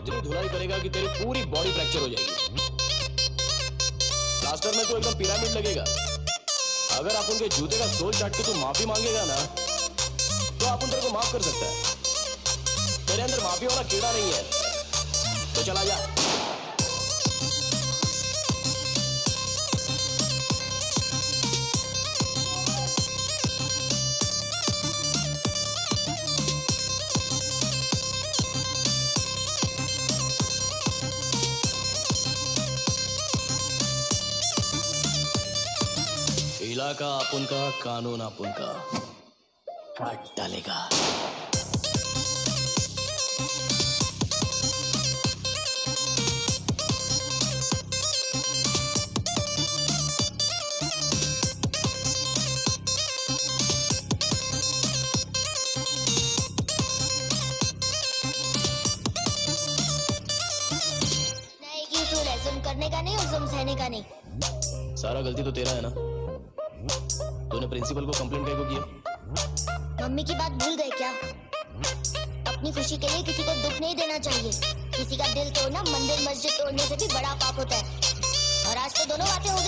इतनी धुलाई करेगा कि तेरी पूरी बॉडी फ्रैक्चर हो जाएगी। प्लास्टर में तो एकदम पिरामिड लगेगा। अगर आप उनके जूते का सोल चाट के तू माफी मांगेगा ना, तो आप तेरे को माफ कर सकता है। तेरे अंदर माफी वाला कीड़ा नहीं है, तो चला जा। इलाका अपन का, कानून अपन का, काट डालेगा। करने का नहीं और जुल्म सहने का नहीं। सारा गलती तो तेरा है ना। तूने प्रिंसिपल को कंप्लेंट कैसे किया? मम्मी की बात भूल गए क्या? अपनी खुशी के लिए किसी को दुख नहीं देना चाहिए। किसी का दिल तोड़ना मंदिर मस्जिद तोड़ने से भी बड़ा पाप होता है। और आज तो दोनों बातें हो